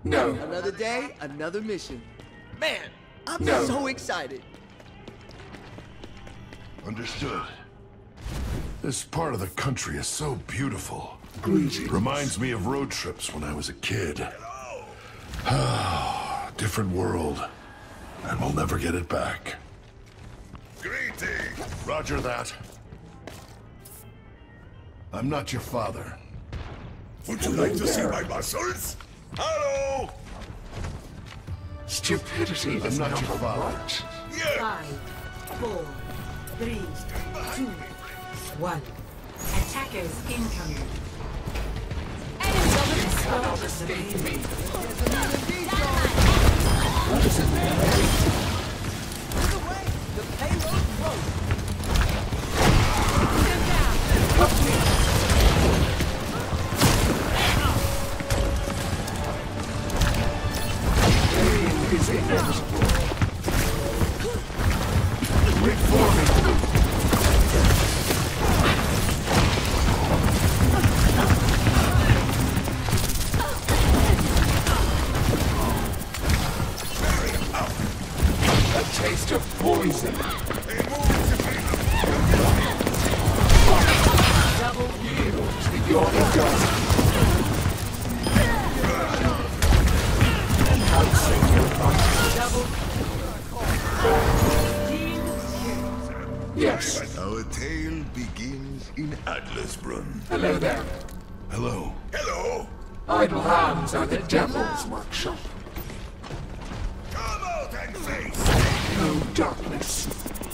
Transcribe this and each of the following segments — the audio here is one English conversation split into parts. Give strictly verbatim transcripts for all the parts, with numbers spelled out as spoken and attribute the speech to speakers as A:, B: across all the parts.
A: No.
B: Another day, another mission. Man, I'm
A: No.
B: so excited.
C: Understood. This part of the country is so beautiful.
A: Greetings.
C: Reminds me of road trips when I was a kid. Different world. And we'll never get it back.
D: Greetings!
C: Roger that. I'm not your father.
D: Would you like to see my muscles? Hello!
A: Stupidity is
C: I'm not
A: number
C: your father.
A: one.
D: Yeah!
E: Five, four, three, two, one. Attackers incoming. Enemies on the
A: Cannot
E: spot.
A: escape me.
B: The payload broke.
A: Pain is inevitable. Reforming. A taste of poison.
E: Double
A: Yield to your dust. Enhancing your body.
E: double team kill.
A: Yes.
D: Our tale begins in Atlasbrunn.
A: Hello there.
C: Hello.
D: Hello!
A: Idle hands are the devil's workshop.
D: Come out and face!
A: No darkness.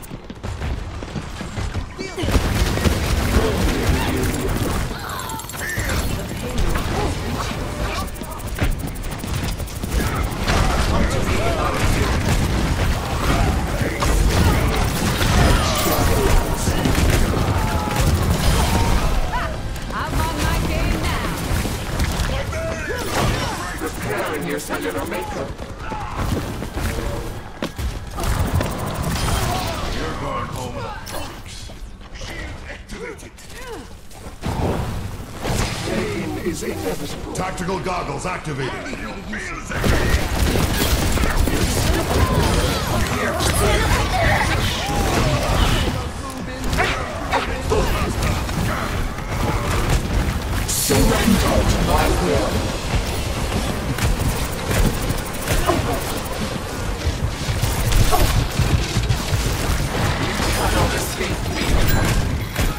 E: I'm on my game now.
A: Preparing your cellular makeup.
C: You're going home in a box.
D: Shield activated.
A: Pain is inevitable.
C: Tactical goggles activated.
A: Surrender to my will. You cannot escape me.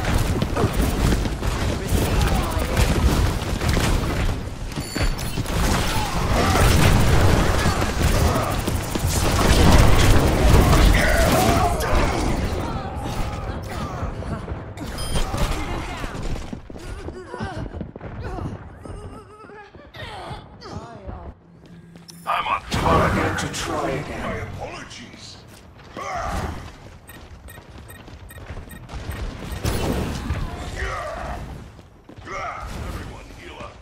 C: I'm on
A: I'm going to try again.
D: My apologies.
C: Everyone heal up.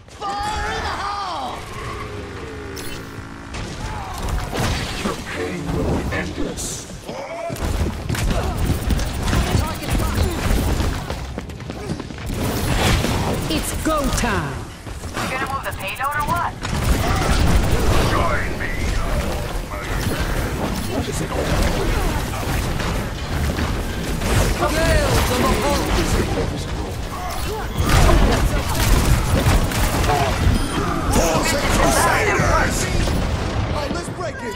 A: Your pain will be endless.
E: It's go time.
F: You gonna move the payload or what?
D: Join me.
A: What is it all?
B: Oh, let's break it.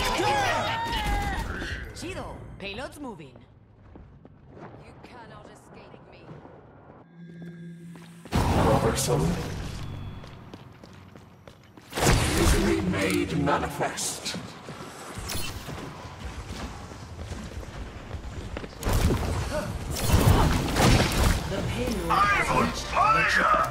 E: Chido. Payload's moving. You cannot escape me.
A: Bothersome. Misery made manifest.
E: The payload
D: I'm on fire!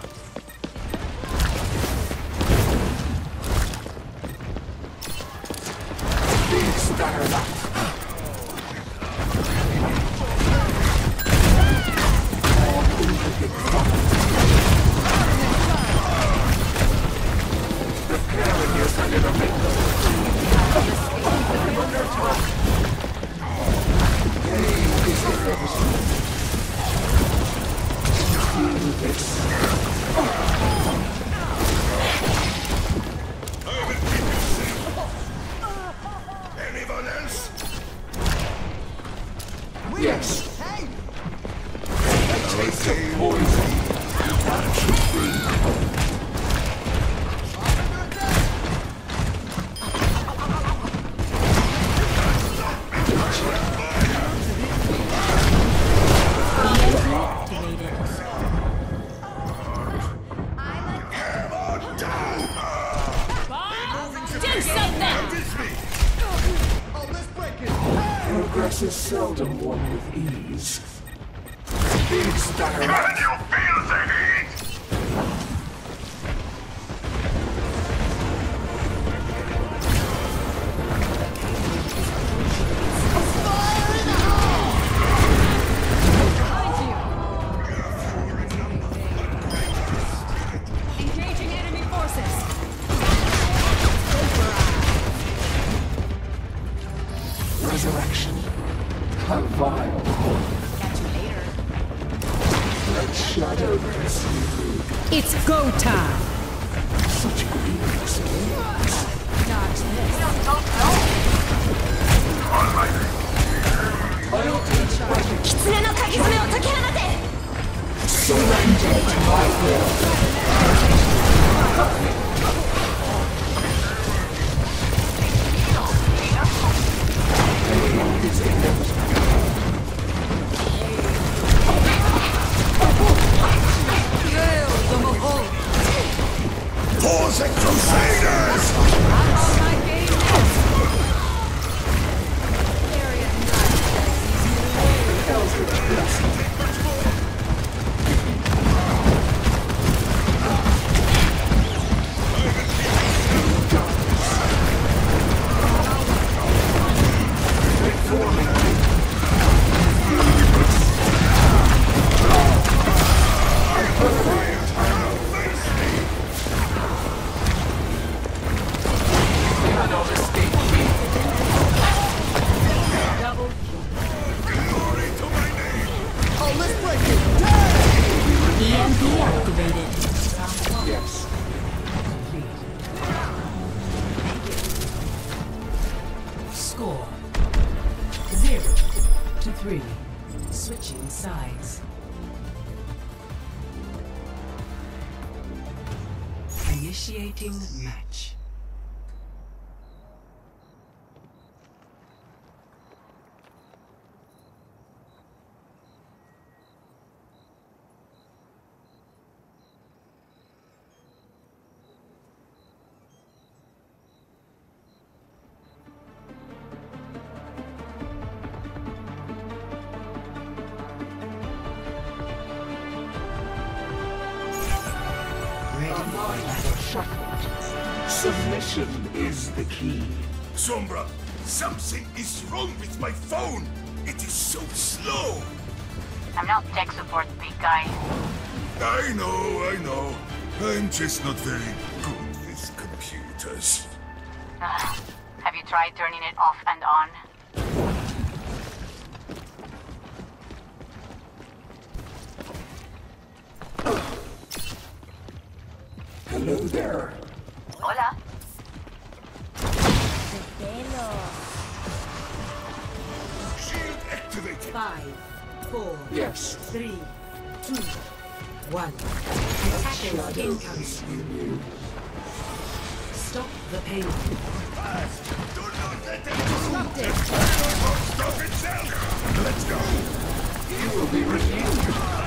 A: Please stagger that. Preparing your cellular makeup. Pain is inevitable. Feel this. Success is seldom won with ease. These dire
D: Can you feel the heat?
E: Engaging enemy forces.
A: resurrection. A vile hope.
E: Catch you later.
A: Let shadow pursue.
G: It's go time!
A: Such grievous games.
E: Dodge this.
A: Surrender to my will. Pain is inevitable.
D: For the Crusaders!
G: E M P activated.
A: Yes.
H: Score zero to three. Switching sides. Initiating match.
A: Submission is the key.
D: Sombra, something is wrong with my phone. It is so slow.
F: I'm not tech support, big guy.
D: I know, I know. I'm just not very good with computers.
F: Ugh. Have you tried turning it off and on?
A: Hello there.
F: Hola.
D: Shield activated.
H: Five, four,
A: Yes.
H: three, two, one. Attackers incoming. Stop the pain.
D: Do not let them disrupt it. Stop it, Zelda. Let's go.
A: You will be relieved.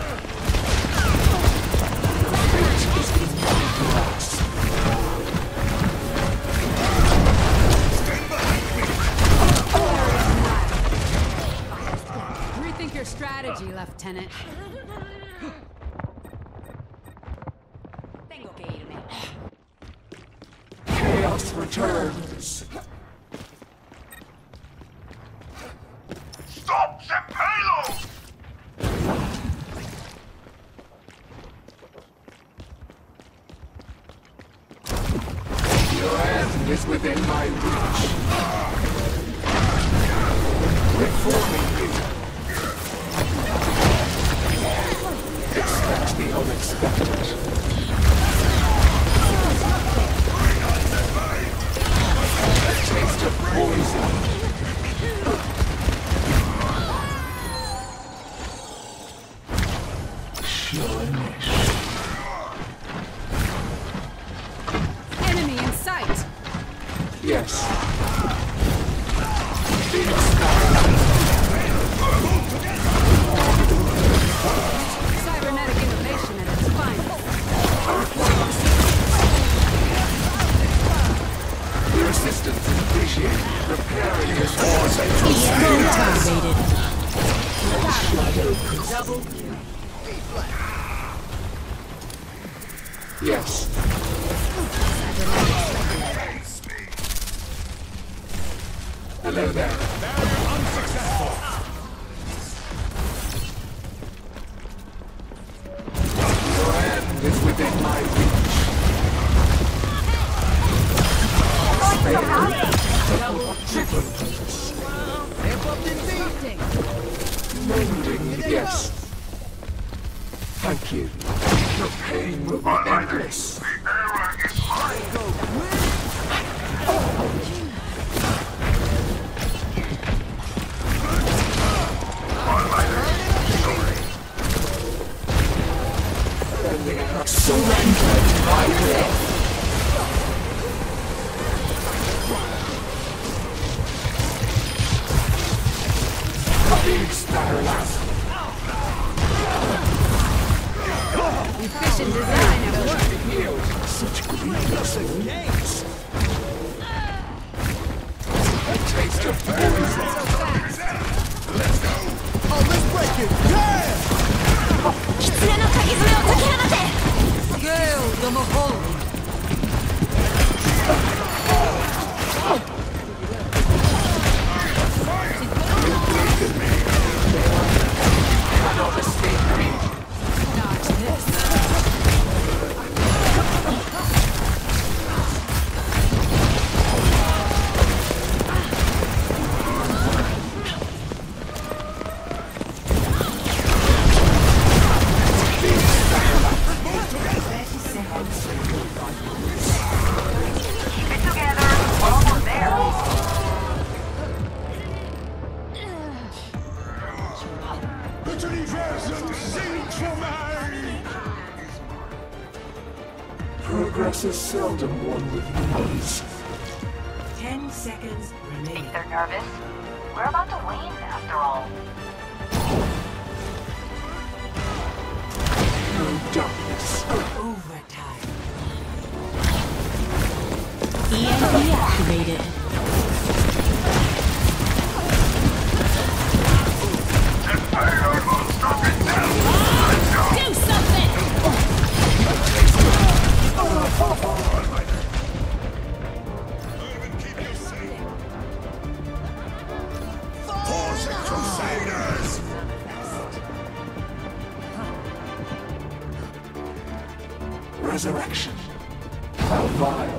E: Rethink your strategy, Lieutenant. Tengo que irme.
A: Chaos returns.
D: Stop the payload!
A: Your end is within my reach. Reforming you. Expect the unexpected. A taste of poison. Shornish.
E: Enemy in sight.
A: Yes.
E: Cybernetic innovation at its finest.
A: Yes. Hello there.
D: Unsuccessful.
A: Your end is within my reach. Triple punch.
B: Amp up the beat.
A: Mending, yes. Thank you. The pain will be endless. Surrender to my will. These that last.
E: Efficient design at work.
A: Such grievous wounds. A taste of poison.
B: Oh, let's break it. Yeah!
E: 狐の鍵爪を解き放て Scale the Mahal.
A: Cannot escape me.
E: Not this.
A: Progress is seldom won with ease.
H: Ten seconds remaining.
F: Think they're nervous? We're about to win, after all.
A: No darkness.
H: Overtime.
G: E M P activated. Do something!
D: Crusaders!
A: Resurrection. How vile.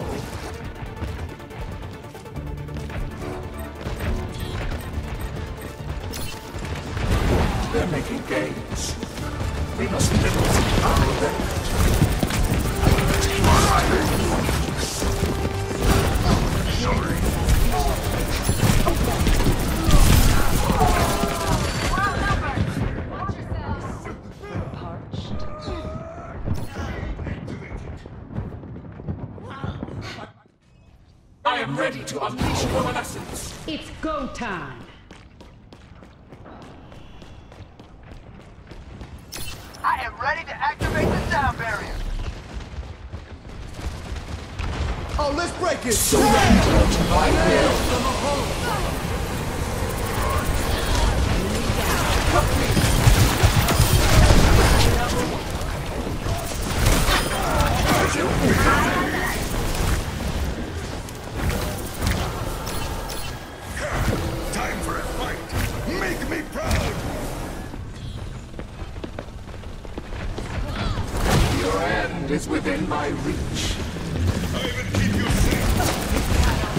A: They're making gains. We must limit our damage. I am ready to unleash coalescence.
G: It's go time.
B: I am ready to activate the sound barrier. Oh, let's break it.
A: Surrender to my will.
D: Time for a fight! Make me proud!
A: Your end is within my reach.
D: I will keep you safe!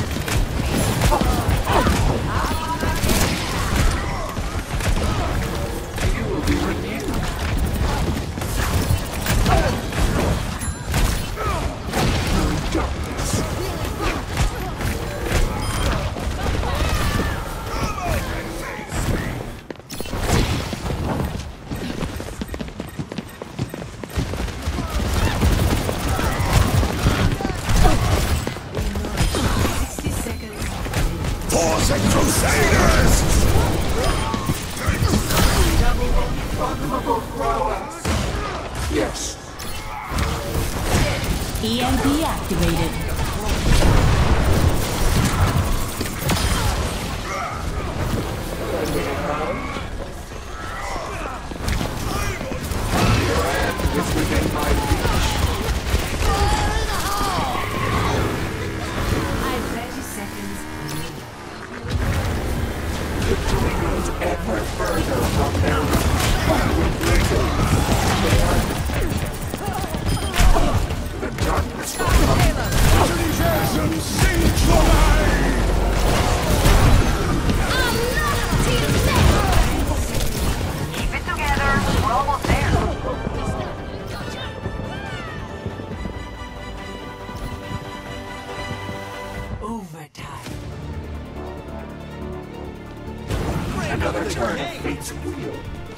A: You will be renewed. No darkness.
H: Sixty seconds.
D: Force and Crusaders!
A: Yes.
G: E M P activated.
A: Your end is within my reach. Another turn of fate's wheel.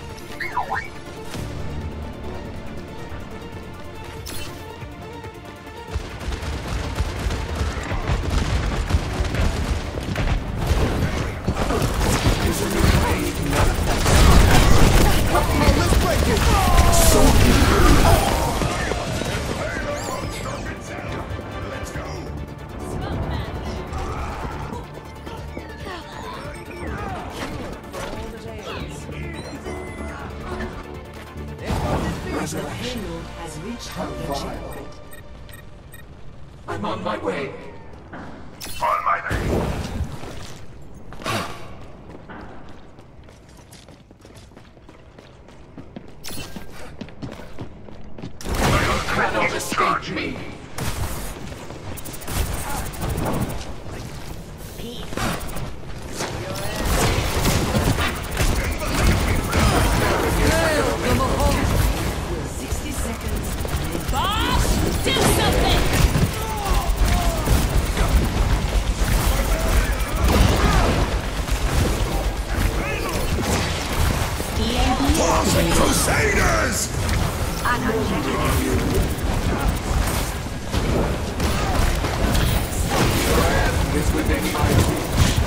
H: The payload has reached the checkpoint.
A: I'm on my way.
D: On my way.
A: Cannot escape me.
H: sixty seconds.
E: Boss, do something!
G: E A D activated.
D: Crusaders!
A: Is within my reach.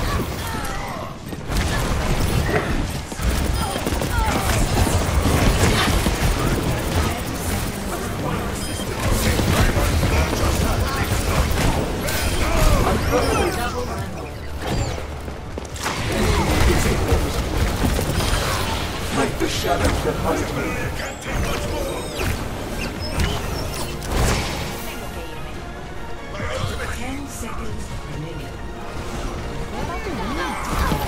A: Like the shadow behind me.
H: Ten seconds remaining.
E: What about the wind?